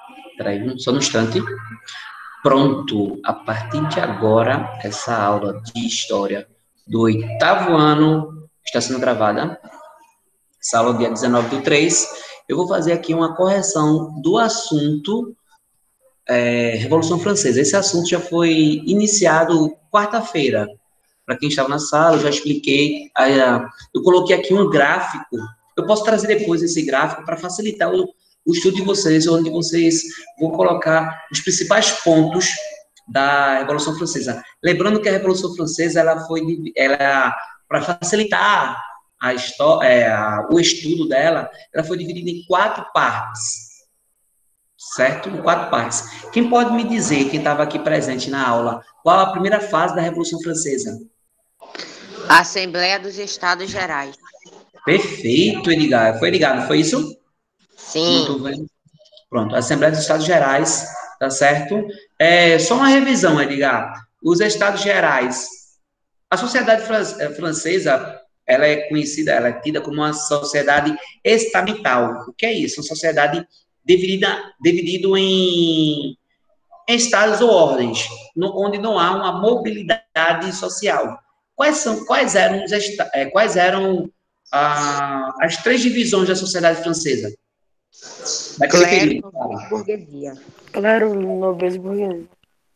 Peraí, só um instante. Pronto, a partir de agora, essa aula de história do 8º ano está sendo gravada. Essa aula dia 19/3. Eu vou fazer aqui uma correção do assunto Revolução Francesa. Esse assunto já foi iniciado quarta-feira. Para quem estava na sala, eu já expliquei. Eu coloquei aqui um gráfico. Eu posso trazer depois esse gráfico para facilitar o estudo de vocês, onde vocês vão colocar os principais pontos da Revolução Francesa. Lembrando que a Revolução Francesa para facilitar o estudo dela, ela foi dividida em 4 partes, certo? Em 4 partes. Quem pode me dizer, quem estava aqui presente na aula, qual a primeira fase da Revolução Francesa? Assembleia dos Estados Gerais. Perfeito, Edgar. Foi, Edgar, não foi isso? Sim. Não estou vendo. Pronto, Assembleia dos Estados Gerais, tá certo? Só uma revisão, Edgar. Os Estados Gerais, a sociedade francesa, ela é conhecida, ela é tida como uma sociedade estamental. O que é isso? Uma sociedade dividida em estados ou ordens, onde não há uma mobilidade social. Quais eram as 3 divisões da sociedade francesa? Clero, nobreza e burguesia. Clero, nobreza e burguesia.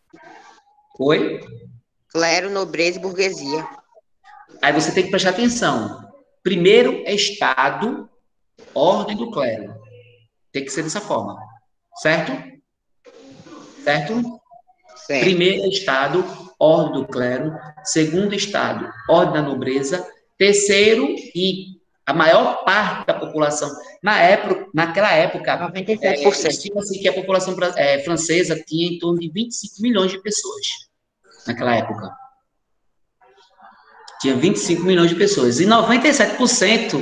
Oi? Clero, nobreza e burguesia. Aí você tem que prestar atenção. Primeiro é Estado, ordem do clero. Tem que ser dessa forma. Certo? Certo? Certo. Primeiro é Estado, ordem do clero. Segundo Estado, ordem da nobreza. Terceiro, e a maior parte da população, naquela época, 97%. estima-se que a população francesa tinha em torno de 25 milhões de pessoas. Naquela época. Tinha 25 milhões de pessoas. E 97%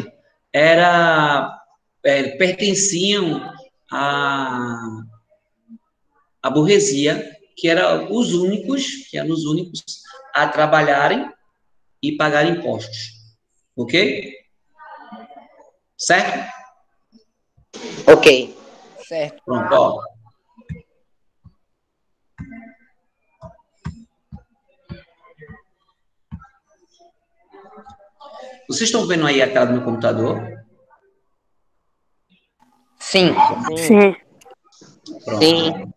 pertenciam à burguesia, que eram os únicos a trabalharem e pagar impostos. Ok? Certo? Ok. Certo. Pronto, ó. Vocês estão vendo aí a tela do meu computador? Sim. Sim. Pronto. Sim.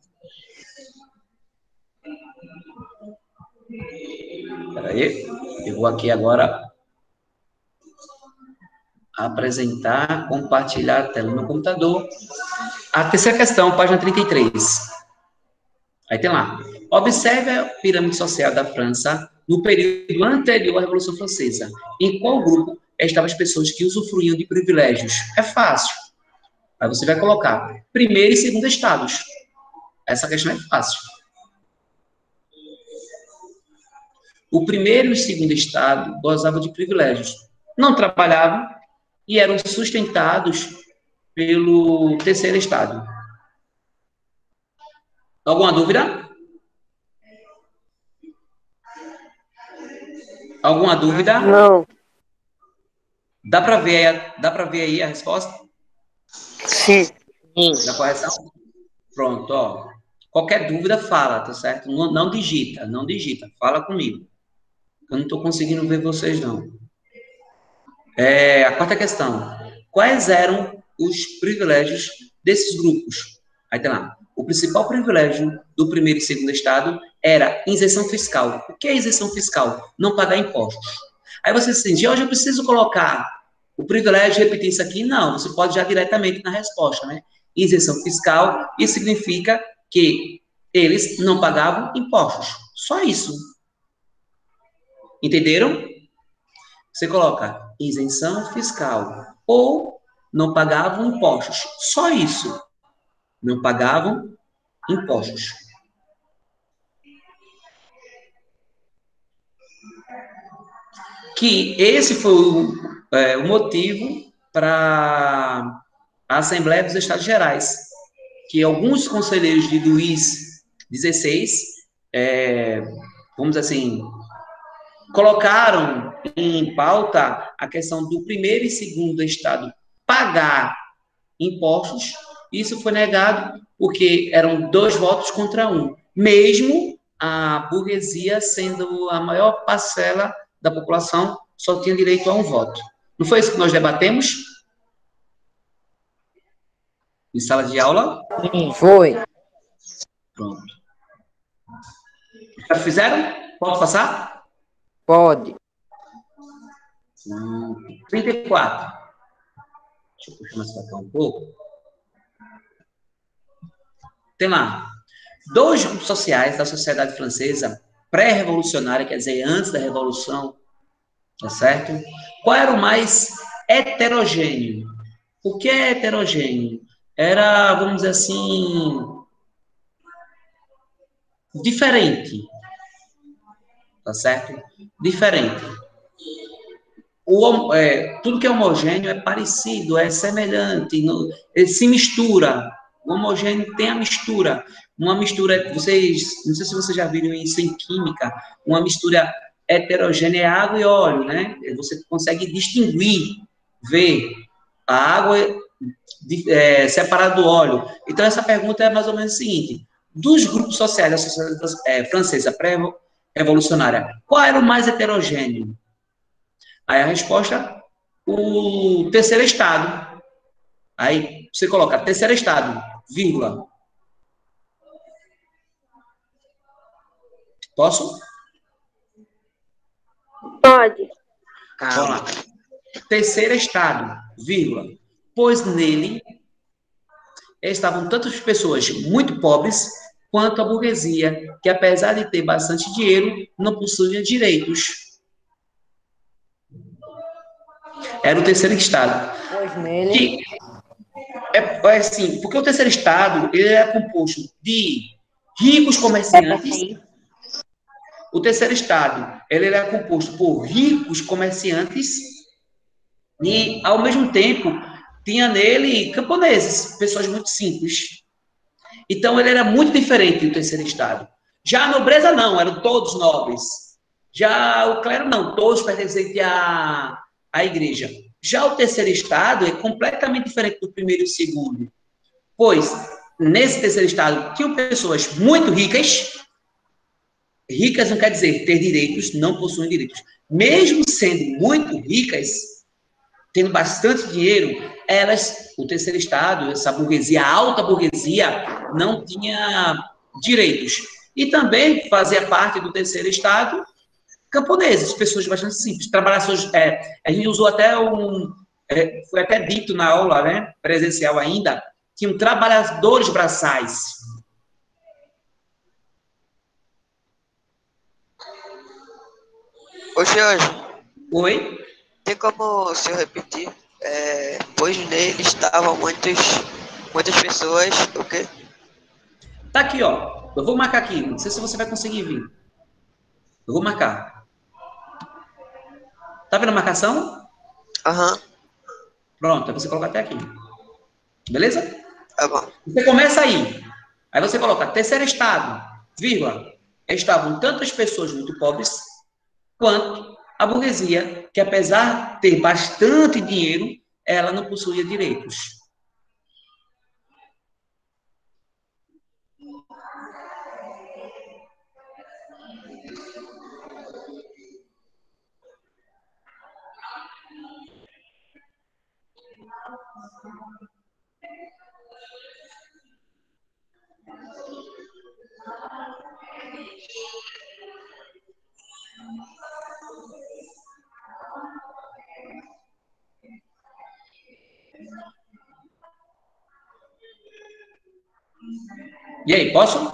Peraí. Eu vou aqui agora apresentar, compartilhar a tela do meu computador. A terceira questão, página 33. Aí tem lá. Observe a pirâmide social da França no período anterior à Revolução Francesa. Em qual grupo estavam as pessoas que usufruíam de privilégios? É fácil. Aí você vai colocar primeiro e segundo estados. Essa questão é fácil. O primeiro e o segundo estado gozavam de privilégios. Não trabalhavam e eram sustentados pelo terceiro estado. Alguma dúvida? Alguma dúvida? Não. Dá para ver aí a resposta? Sim. Da correção? Pronto, ó. Qualquer dúvida, fala, tá certo? Não digita, fala comigo. Eu não estou conseguindo ver vocês, não. A quarta questão. Quais eram os privilégios desses grupos? Aí tem lá. O principal privilégio do primeiro e segundo estado era isenção fiscal. O que é isenção fiscal? Não pagar impostos. Aí você se diz, hoje eu preciso colocar o privilégio de repetir isso aqui? Não, você pode já diretamente na resposta, né? Isenção fiscal, isso significa que eles não pagavam impostos. Só isso. Entenderam? Você coloca isenção fiscal ou não pagavam impostos. Só isso. Não pagavam impostos. Que esse foi o motivo para a Assembleia dos Estados Gerais, que alguns conselheiros de Luís XVI, vamos dizer assim, colocaram em pauta a questão do primeiro e segundo estado pagar impostos Isso foi negado porque eram 2 votos contra 1, mesmo a burguesia sendo a maior parcela da população, só tinha direito a 1 voto. Não foi isso que nós debatemos em sala de aula? Sim. Foi. Pronto. Já fizeram? Pode passar? Pode. 34. Deixa eu puxar mais para cá um pouco. Tem lá. 2 grupos sociais da sociedade francesa pré-revolucionária, quer dizer, antes da Revolução, tá certo? Qual era o mais heterogêneo? O que é heterogêneo? Era, vamos dizer assim, diferente, tá certo? Diferente. Tudo que é homogêneo é parecido, é semelhante, ele se mistura. O homogêneo tem a mistura. Uma mistura, vocês, não sei se vocês já viram isso em química, uma mistura heterogênea é água e óleo, né? Você consegue distinguir, ver a água separada do óleo. Então, essa pergunta é mais ou menos o seguinte: dos grupos sociais da sociedade francesa pré-revolucionária, qual era o mais heterogêneo? Aí a resposta, o terceiro estado. Aí você coloca terceiro estado, vírgula. Posso? Pode. Vamos lá. Terceiro estado, vírgula. Pois nele estavam tanto as pessoas muito pobres quanto a burguesia, que apesar de ter bastante dinheiro, não possuía direitos. Era o terceiro estado. Pois nele. Que é assim, porque o terceiro estado ele é composto de ricos comerciantes. O terceiro estado ele era composto por ricos comerciantes e, ao mesmo tempo, tinha nele camponeses, pessoas muito simples. Então, ele era muito diferente do terceiro estado. Já a nobreza, não, eram todos nobres. Já o clero, não, todos pertencentes à igreja. Já o terceiro estado é completamente diferente do primeiro e do segundo. Pois, nesse terceiro estado, tinham pessoas muito ricas. Ricas não quer dizer ter direitos, não possuem direitos. Mesmo sendo muito ricas, tendo bastante dinheiro, elas, o terceiro estado, essa burguesia, a alta burguesia, não tinha direitos. E também fazia parte do terceiro estado camponeses, pessoas bastante simples, trabalhadores. A gente usou até foi até dito na aula, né, presencial ainda, tinham trabalhadores braçais. Ô, Jorge, Oi? tem como o senhor repetir? Pois nele estavam muitas pessoas, o quê? Tá aqui, ó. Eu vou marcar aqui. Não sei se você vai conseguir vir. Eu vou marcar. Tá vendo a marcação? Aham, Pronto, aí você coloca até aqui. Beleza? tá bom. Você começa aí. Aí você coloca terceiro estado, vírgula. Estavam tantas pessoas muito pobres quanto a burguesia, que apesar de ter bastante dinheiro, ela não possuía direitos. E aí, posso?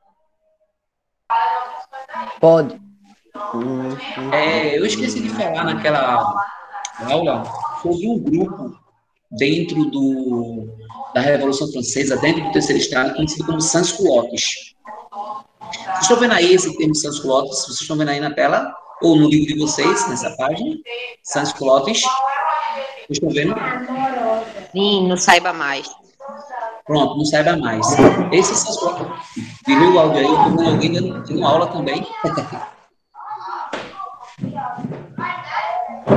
Pode. Eu esqueci de falar naquela aula sobre um grupo dentro da Revolução Francesa, dentro do terceiro estado, conhecido como sans-culottes. Vocês estão vendo aí esse termo sans-culottes? Vocês estão vendo aí na tela? Ou no livro de vocês, nessa página? Sans-culottes? Vocês estão vendo? Sim, não saiba mais. Pronto, não saiba mais. Esse sans-culottes... Viu o áudio aí? Eu estou vendo alguém dando aula também.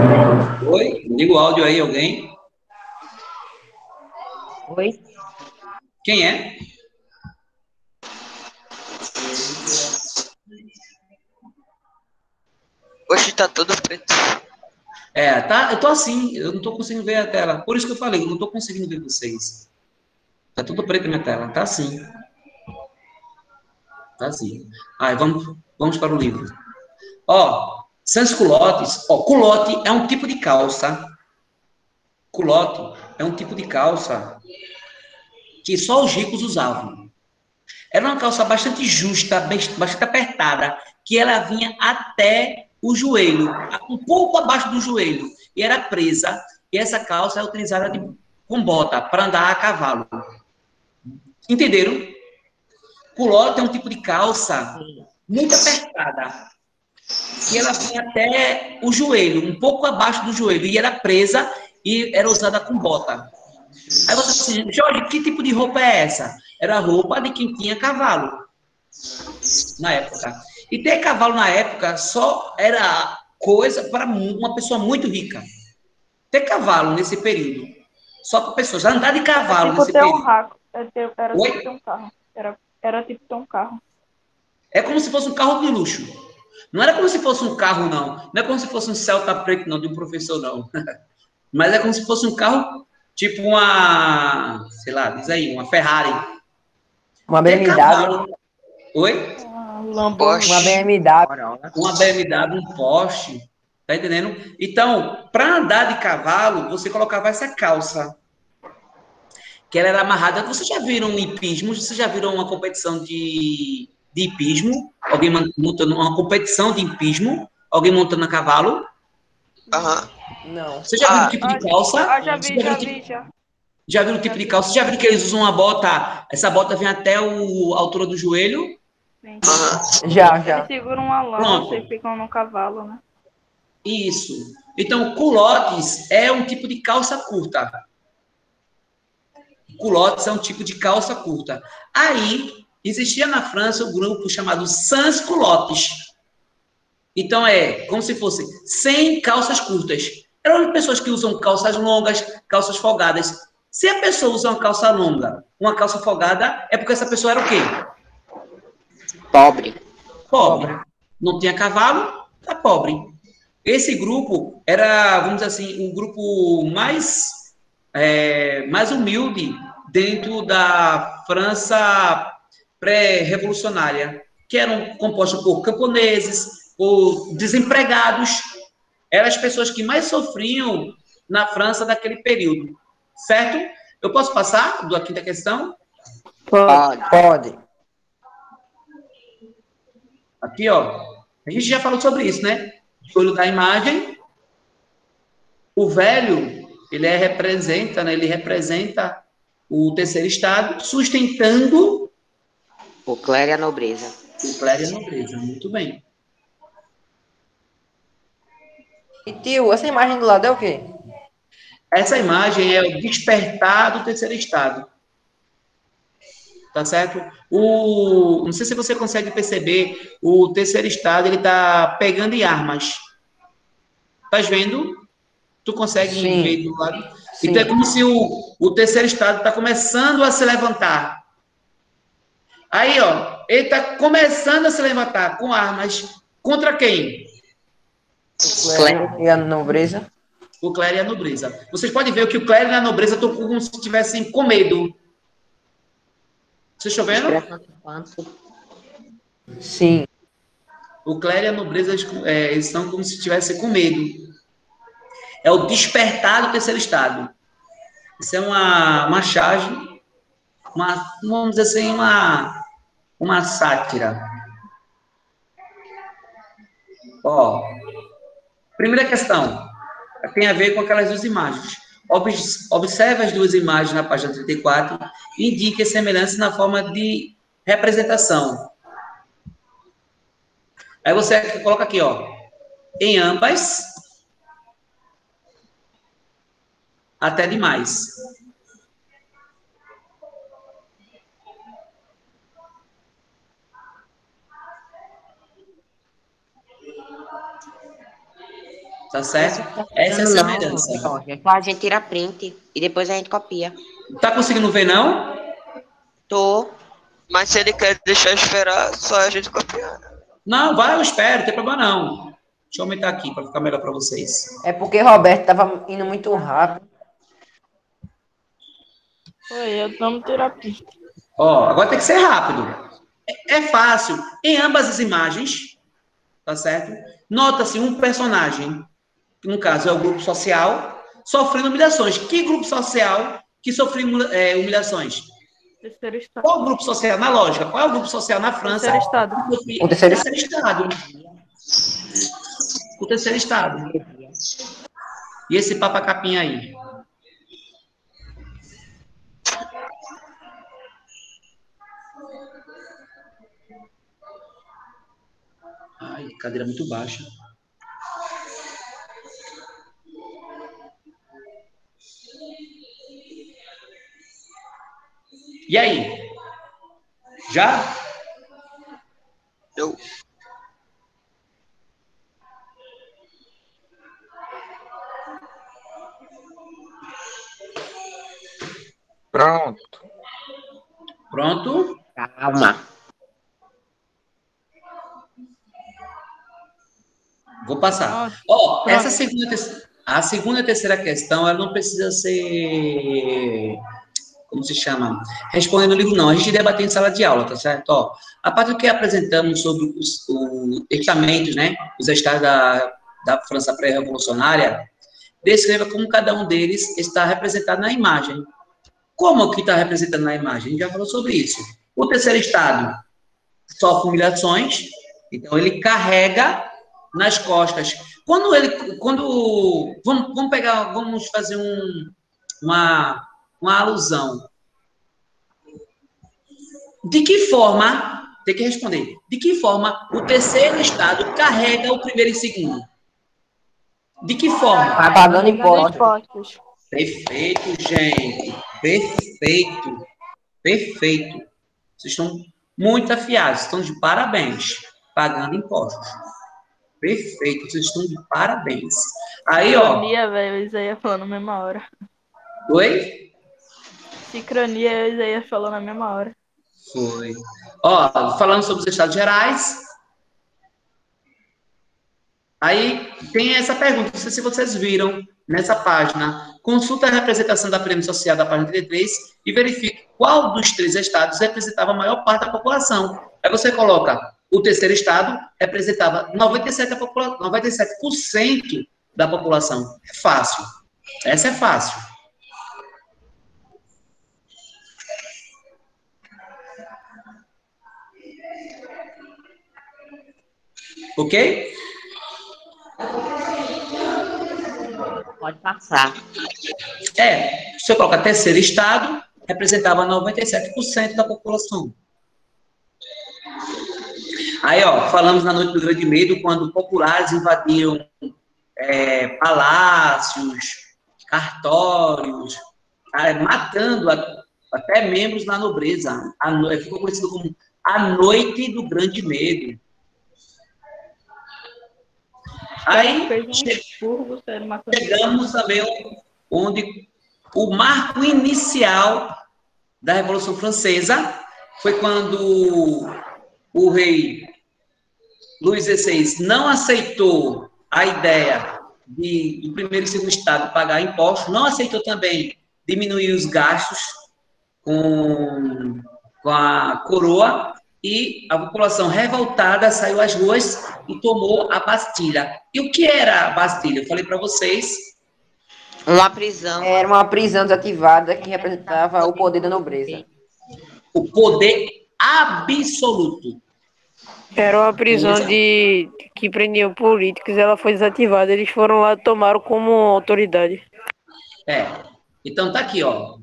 Oi? Liga o áudio aí, alguém. Oi? Quem é? Hoje tá todo preto. Tá, eu tô assim, eu não tô conseguindo ver a tela. Por isso que eu falei, eu não tô conseguindo ver vocês. Tá tudo preto na minha tela. Tá assim. Tá assim. Aí, vamos para o livro. Ó, sans-culottes. Ó, culotte é um tipo de calça. Culotte é um tipo de calça que só os ricos usavam. Era uma calça bastante justa, bastante apertada, que ela vinha até o joelho, um pouco abaixo do joelho, e era presa. E essa calça é utilizada com bota, para andar a cavalo. Entenderam? Culotte é um tipo de calça muito apertada, que ela vinha até o joelho, um pouco abaixo do joelho, e era presa e era usada com bota. Aí você assim, Jorge, que tipo de roupa é essa? Era a roupa de quem tinha cavalo, na época. E ter cavalo na época só era coisa para uma pessoa muito rica. Ter cavalo nesse período, só para pessoas. Andar de Era cavalo tipo nesse ter um período. raco. Era Oi? tipo ter um carro. Era tipo ter um carro. É como se fosse um carro de luxo. Não era como se fosse um carro, não. Não é como se fosse um Celta preto, não, de um professor, não. Mas é como se fosse um carro, tipo uma, sei lá, diz aí, uma Ferrari. Uma Ter BMW. cavalo. Oi? Porsche. Uma BMW. Uma BMW, um Porsche. Tá entendendo? Então, para andar de cavalo, você colocava essa calça, que ela era amarrada. Vocês já viram hipismo? Vocês já viram uma competição de hipismo? Alguém montando uma competição de hipismo? Alguém montando a cavalo? Aham. Não. Você já viu o tipo de calça? Já Você vi, já já viu o vi, tipo, já. já viu o tipo de calça? Você já viu que eles usam uma bota? Essa bota vem até a altura do joelho? Sim. Aham. Já. Eles seguram uma lança Pronto. e ficam no cavalo, né? Isso. Então, culottes é um tipo de calça curta. Culottes é um tipo de calça curta. Aí, existia na França um grupo chamado sans-culottes. Então, é como se fosse sem calças curtas. Eram pessoas que usam calças longas, calças folgadas. Se a pessoa usa uma calça longa, uma calça folgada, é porque essa pessoa era o quê? Pobre. Pobre. Não tinha cavalo, tá pobre. Esse grupo era, vamos dizer assim, o grupo mais humilde dentro da França pré-revolucionária, que eram compostos por camponeses, por desempregados. Eram as pessoas que mais sofriam na França daquele período. Certo? Eu posso passar da quinta questão? Pode. Aqui, ó. A gente já falou sobre isso, né? De olho da imagem. O velho, representa, né? Ele representa o terceiro estado, sustentando O clero e a nobreza. o clero e a nobreza. Muito bem. E tio, essa imagem do lado é o quê? Essa imagem é o despertar do terceiro estado. Tá certo? Não sei se você consegue perceber, o terceiro estado, ele tá pegando em armas. Tá vendo? Tu consegue Sim. ver do lado? Sim. Então é como se o terceiro estado está começando a se levantar. Aí, ó, ele está começando a se levantar com armas contra quem? O clero e a nobreza. O clero e a nobreza. Vocês podem ver que o clero e a nobreza estão como se estivessem com medo. Vocês estão vendo? Sim. O clero e a nobreza eles estão como se estivessem com medo. É o despertar do terceiro estado. Isso é uma charge, vamos dizer assim, uma sátira. Ó, primeira questão, tem a ver com aquelas duas imagens. Observe as duas imagens na página 34 e indique a semelhança na forma de representação. Aí você coloca aqui, ó, em ambas, até demais. Tá certo? Essa é a semelhança. A gente tira print e depois a gente copia. Tá conseguindo ver, não? Tô. Mas se ele quer deixar esperar, só a gente copiar. Não, vai, eu espero, não tem problema não. Deixa eu aumentar aqui para ficar melhor para vocês. É porque Roberto tava indo muito rápido. Oi, eu vamos tirar print. Ó, agora tem que ser rápido. É fácil. Em ambas as imagens, tá certo? Nota-se um personagem, que no caso é o grupo social, sofrendo humilhações. Que grupo social que sofreu humilhações? Terceiro estado. Qual o grupo social, na lógica, qual é o grupo social na França? Terceiro estado. O terceiro estado. O terceiro estado. E esse papacapinha aí? Ai, cadeira muito baixa. E aí? Já? Eu. Pronto. Pronto? Calma. Vou passar. Pronto. Ó, Pronto. essa a segunda e a terceira questão, ela não precisa ser, como se chama? Respondendo no livro, não. A gente debateu em sala de aula, tá certo? Ó, a parte do que apresentamos sobre os estamentos, né? Os estados da França pré-revolucionária, descreva como cada um deles está representado na imagem. Como que está representado na imagem? A gente já falou sobre isso. O terceiro estado sofre humilhações, então ele carrega nas costas. Vamos fazer uma alusão. De que forma, tem que responder, de que forma o terceiro estado carrega o primeiro e segundo? De que forma? Vai pagando impostos. Perfeito, gente. Perfeito. Perfeito. Vocês estão muito afiados, estão de parabéns, pagando impostos. Perfeito, vocês estão de parabéns. Aí, ó. Sincronia, velho, o Isaías falou na mesma hora. Oi? Sincronia, o Isaías falou na mesma hora. Foi. Ó, falando sobre os estados gerais. Aí tem essa pergunta, não sei se vocês viram nessa página. Consulta a representação da pirâmide social da página 33 e verifique qual dos três estados representava a maior parte da população. Aí você coloca, o terceiro estado representava 97% da população. É fácil. Essa é fácil. Ok? Pode passar. Se você coloca terceiro estado, representava 97% da população. Aí, ó, falamos na Noite do Grande Medo, quando populares invadiam palácios, cartórios, matando até membros da nobreza. Ficou conhecido como a Noite do Grande Medo. Aí, chegamos também onde o marco inicial da Revolução Francesa foi quando o rei Luís XVI não aceitou a ideia do primeiro e segundo estado pagar impostos, não aceitou também diminuir os gastos com a coroa, e a população revoltada saiu às ruas e tomou a Bastilha. E o que era a Bastilha? Eu falei para vocês. Uma prisão. Era uma prisão desativada que representava o poder da nobreza. O poder absoluto. Era uma prisão que prendiam políticos, ela foi desativada. Eles foram lá e tomaram como autoridade. Então tá aqui, ó.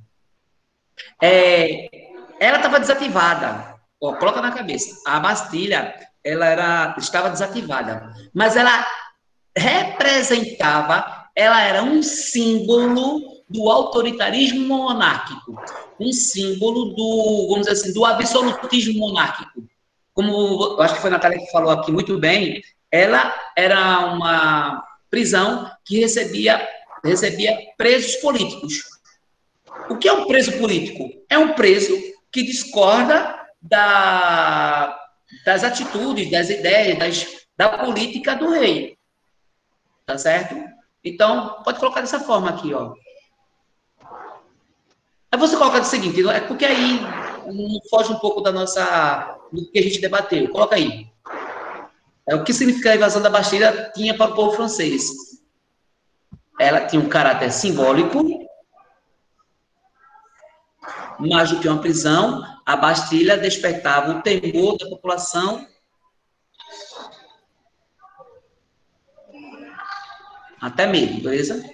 Ela estava desativada. Ó, coloca na cabeça. A Bastilha, estava desativada. Mas ela era um símbolo do autoritarismo monárquico. Um símbolo vamos dizer assim, do absolutismo monárquico. Como eu acho que foi a Natália que falou aqui muito bem, ela era uma prisão que recebia presos políticos. O que é um preso político? É um preso que discorda das atitudes, das ideias, da política do rei. Tá certo? Então, pode colocar dessa forma aqui, ó. Aí você coloca do seguinte, é porque aí foge um pouco do que a gente debateu. Coloca aí. O que significa a invasão da Bastilha tinha para o povo francês? Ela tinha um caráter simbólico, mais do que uma prisão. A Bastilha despertava o temor da população até medo, beleza?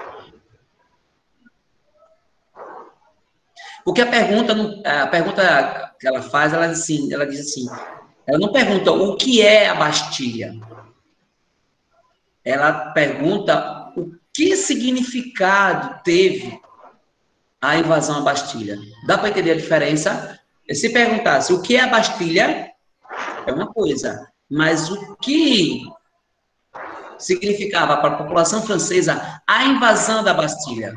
Porque a pergunta que ela faz, ela diz assim, ela não pergunta o que é a Bastilha. Ela pergunta o que significado teve a invasão à Bastilha. Dá para entender a diferença? Se perguntasse o que é a Bastilha, é uma coisa, mas o que significava para a população francesa a invasão da Bastilha?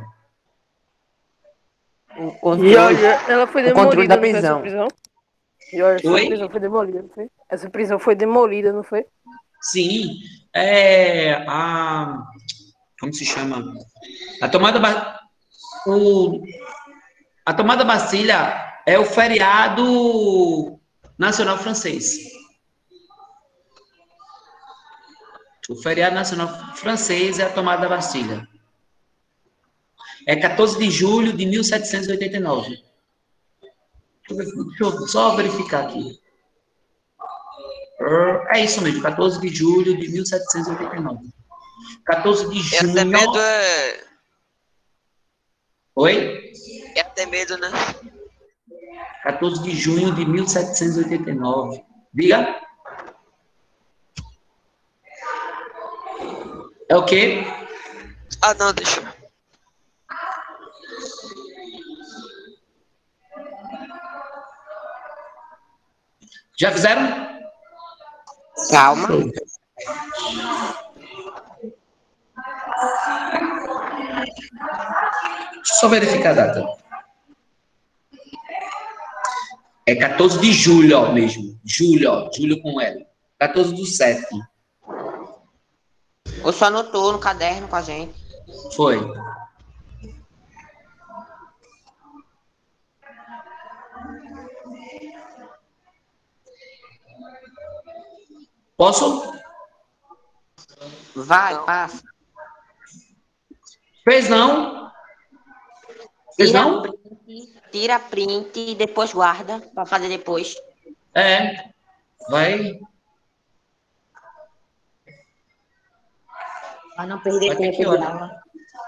O controle, ela foi demolida, o controle da prisão. E olha, essa Oi? prisão foi demolida, não foi? Essa prisão foi demolida, não foi? Sim. Como se chama? A tomada da Bastilha é o feriado nacional francês. O feriado nacional francês é a tomada da Bastilha. É 14 de julho de 1789. Deixa eu só verificar aqui. É isso mesmo, 14 de julho de 1789. 14 de junho... até medo Oi? É até medo, né? 14 de junho de 1789. Diga. É o quê? Ah, não, deixa eu... Já fizeram? Calma. Deixa eu só verificar a data. É 14 de julho, ó, mesmo. Julho, ó. Julho com L. 14 do 7. Ou só anotou no caderno com a gente. Foi. Posso? Vai, passa. Fez não? Fez não? Tira print e depois guarda para fazer depois. Vai. Para não perder tempo de aula.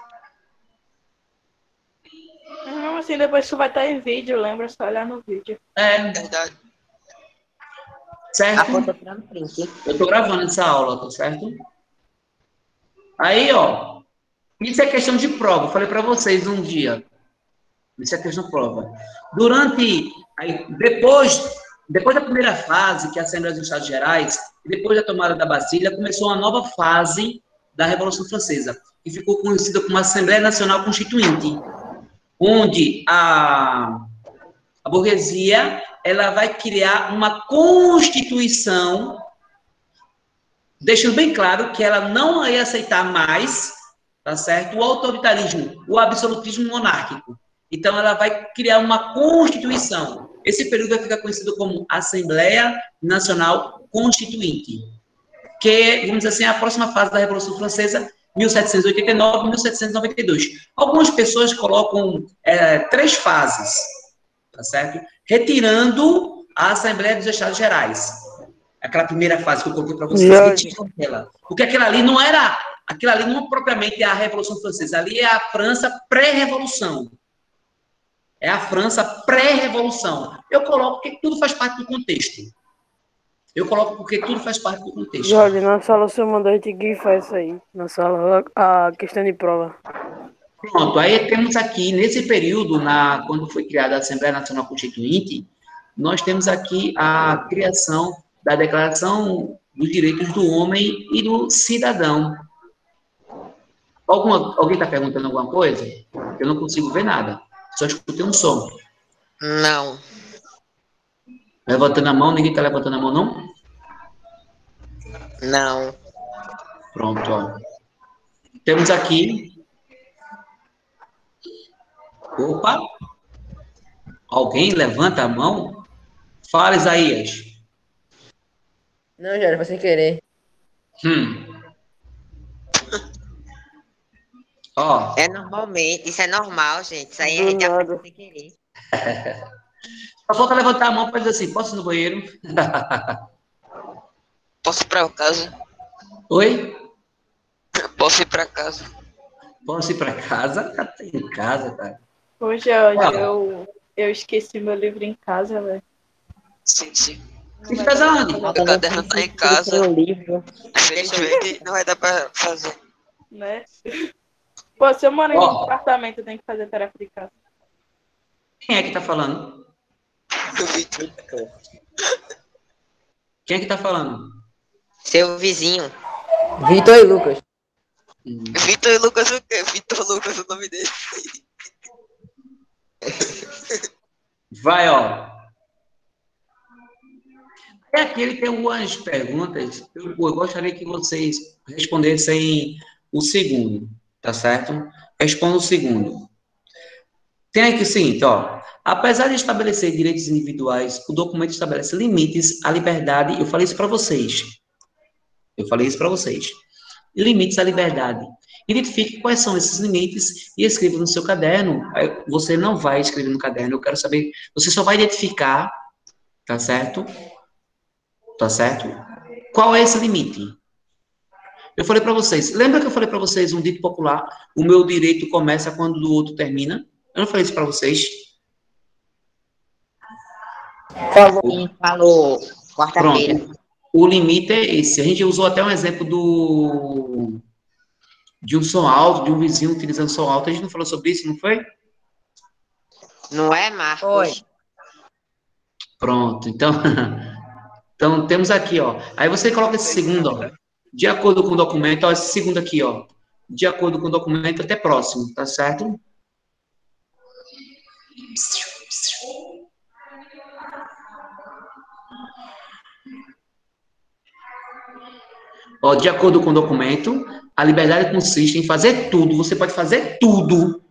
Mesmo assim, depois tu vai estar em vídeo, lembra? Só olhar no vídeo. Verdade. Certo? Eu tô tirando print. Eu tô gravando essa aula, tá certo? Aí, ó. Isso é questão de prova. Eu falei para vocês um dia. Isso é questão de prova. Depois da primeira fase, que é a Assembleia dos Estados Gerais, depois da tomada da Bastilha, começou uma nova fase da Revolução Francesa, que ficou conhecida como Assembleia Nacional Constituinte, onde a burguesia ela vai criar uma constituição, deixando bem claro que ela não ia aceitar mais, tá certo, o autoritarismo, o absolutismo monárquico. Então, ela vai criar uma constituição. Esse período vai ficar conhecido como Assembleia Nacional Constituinte, que, vamos dizer assim, é a próxima fase da Revolução Francesa, 1789 e 1792. Algumas pessoas colocam 3 fases, tá certo? Retirando a Assembleia dos Estados Gerais. Aquela primeira fase que eu coloquei para vocês. Retirando ela. Porque aquilo ali não é propriamente a Revolução Francesa, ali é a França pré-revolução. É a França pré-revolução. Eu coloco porque tudo faz parte do contexto. Jorge, na sala o senhor mandou a gente grifar isso aí. Na sala, a questão de prova. Pronto, aí temos aqui, nesse período, quando foi criada a Assembleia Nacional Constituinte, nós temos aqui a criação da Declaração dos Direitos do Homem e do Cidadão. Alguém está perguntando alguma coisa? Eu não consigo ver nada. Só escutei um som. Não. Levantando a mão, ninguém tá levantando a mão, não? Não. Pronto, ó. Temos aqui. Opa! Alguém levanta a mão? Fala, Isaías. Não, Jair, foi sem querer. Ó. É normalmente, isso é normal, gente. Isso aí a Do gente aprende nada. sem querer. Só falta levantar a mão para dizer assim, posso ir no banheiro? Posso ir pra casa? Oi? Posso ir pra casa? Posso ir para casa? Já tem em casa, cara. Ô, Jorge, Ah. eu esqueci meu livro em casa, velho. Sim, sim. Não vai Estás dar pra aonde? fazer, Meu caderno tá em casa. O livro. Infelizmente, não vai dar pra fazer. né? Pô, se eu moro em um Ó. apartamento, eu tenho que fazer tarefa de casa. Quem é que tá falando? Vitor. Quem é que tá falando? Seu vizinho. Vitor e Lucas. Vitor e Lucas o quê? Vitor Lucas é o nome dele. Vai, ó. É aqui, ele tem algumas perguntas. Eu gostaria que vocês respondessem o segundo, tá certo? Responda o segundo. Tem aqui o seguinte, ó. Apesar de estabelecer direitos individuais, o documento estabelece limites à liberdade. Eu falei isso para vocês. Limites à liberdade. Identifique quais são esses limites e escreva no seu caderno. Você não vai escrever no caderno, eu quero saber. Você só vai identificar, tá certo? Tá certo? Qual é esse limite? Eu falei para vocês. Lembra que eu falei para vocês um dito popular? O meu direito começa quando o do outro termina. Eu não falei isso para vocês? Falou quarta-feira. Pronto. O limite é esse. A gente usou até um exemplo de um som alto, de um vizinho utilizando som alto. A gente não falou sobre isso, não foi? Não é, Marcos? Foi. Pronto. Então, então temos aqui, ó. Aí você coloca esse segundo, ó. De acordo com o documento, ó, esse segundo aqui, ó. De acordo com o documento, até próximo, tá certo? Ó, de acordo com o documento, a liberdade consiste em fazer tudo. Você pode fazer tudo,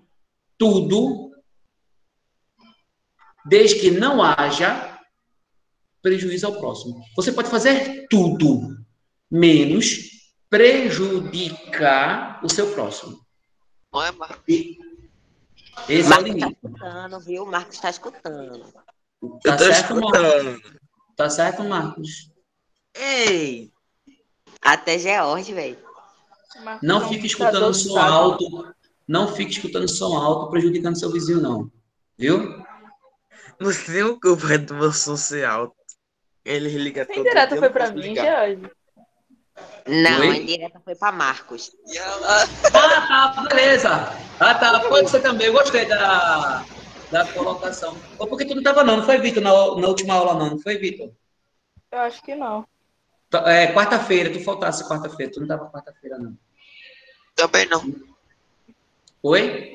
desde que não haja prejuízo ao próximo. Você pode fazer tudo, menos prejudicar o seu próximo. Não é, Marcos? Esse é o limite. Tá escutando, viu? O Marcos está escutando. Tá certo, Marcos? Tá certo, Marcos? Ei! Até George, velho. Não fique escutando som alto. Não fique escutando som alto, prejudicando seu vizinho, não. Viu? Não tem culpa do meu social. Ele liga todo dia. A indireta foi pra mim, Jorge. Não, Oi? a indireta foi pra Marcos. E ela... Ah, tá, beleza. Ah, tá, pode ser também. Eu gostei da colocação. Ou porque tu não tava não foi, Vitor, na última aula não foi, Vitor? Eu acho que não. É, quarta-feira, tu faltasse quarta-feira, tu não tava quarta-feira não. Também não. Oi?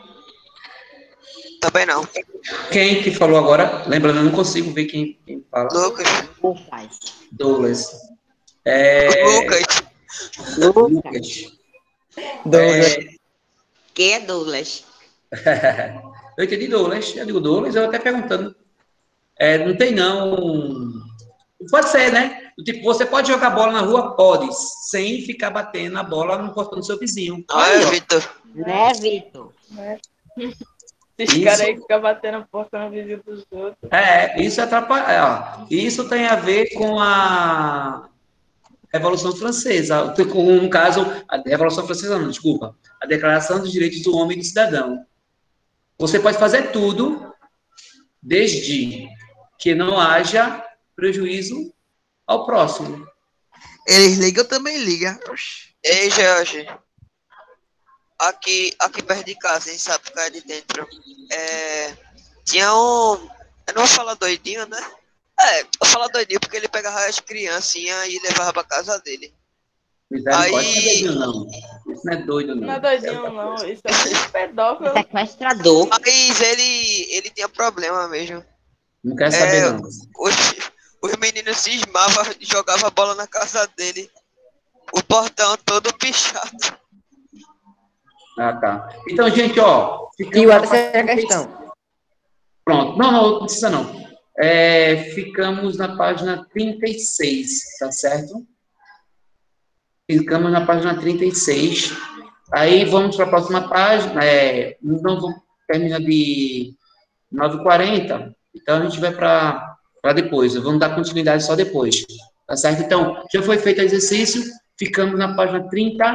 Também não. Quem que falou agora? Lembrando, eu não consigo ver quem fala. Lucas. Douglas. Lucas. Douglas. Quem é Douglas? Eu entendi Douglas. Eu digo Douglas, eu até perguntando. Não tem não. Pode ser, né? Tipo, você pode jogar bola na rua? Pode. Sem ficar batendo na bola no portão do seu vizinho. Não é, Vitor? Né, Vitor? Esses caras aí ficam batendo a porta no vizinho dos outros. Isso atrapalha. Isso tem a ver com a Revolução Francesa. No caso, a Revolução Francesa não, desculpa. A Declaração dos Direitos do Homem e do Cidadão. Você pode fazer tudo desde que não haja prejuízo ao próximo. Eles ligam, eu também liga. Ei, Jorge. Aqui perto de casa, hein, sabe, ficar de dentro. Tinha um... Eu não vou falar doidinho, né? Vou falar doidinho porque ele pegava as criancinhas e levava pra casa dele. Aí... Não. Isso não é doido, não. Não é doidinho, não. Isso é pedófilo. Sequestrador. Mas ele tinha problema mesmo. Não quer saber, não. os meninos cismavam e jogavam a bola na casa dele. O portão todo pichado. Ah, tá. Então, gente, ó. E a terceira questão. Pronto. Não precisa não. Ficamos na página 36, tá certo? Ficamos na página 36. Aí vamos para a próxima página. Não vamos terminar de 9h40. Então a gente vai para depois. Vamos dar continuidade só depois. Tá certo? Então, já foi feito o exercício. Ficamos na página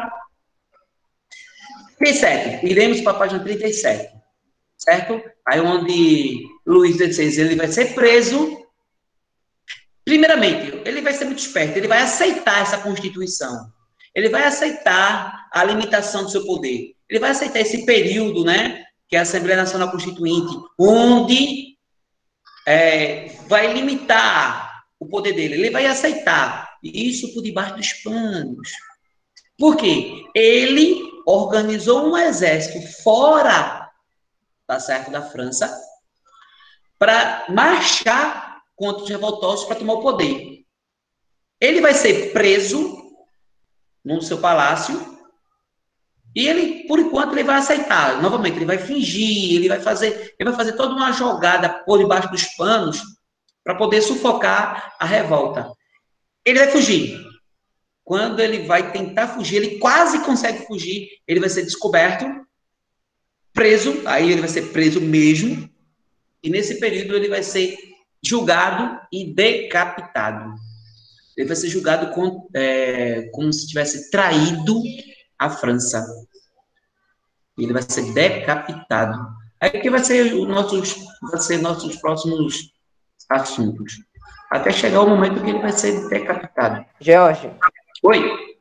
37. Iremos para a página 37. Certo? Aí onde Luís XVI ele vai ser preso. Primeiramente, ele vai ser muito esperto. Ele vai aceitar essa Constituição. Ele vai aceitar a limitação do seu poder. Ele vai aceitar esse período, né, que é a Assembleia Nacional Constituinte, onde vai limitar o poder dele. Ele vai aceitar isso por debaixo dos panos. Por quê? Ele organizou um exército fora, tá certo, da França, para marchar contra os revoltosos para tomar o poder. Ele vai ser preso no seu palácio, e ele, por enquanto, ele vai aceitar. Novamente, ele vai fingir, ele vai fazer toda uma jogada por debaixo dos panos para poder sufocar a revolta. Ele vai fugir. Quando ele vai tentar fugir, ele quase consegue fugir, ele vai ser descoberto, preso, aí ele vai ser preso mesmo, e nesse período ele vai ser julgado e decapitado. Ele vai ser julgado como se tivesse traído a França. Ele vai ser decapitado. Aí que vai ser nossos próximos assuntos. Até chegar o momento que ele vai ser decapitado. Jorge. Oi.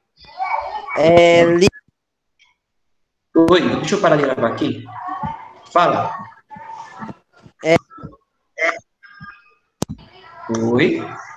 Oi, deixa eu parar de gravar aqui. Fala. Oi.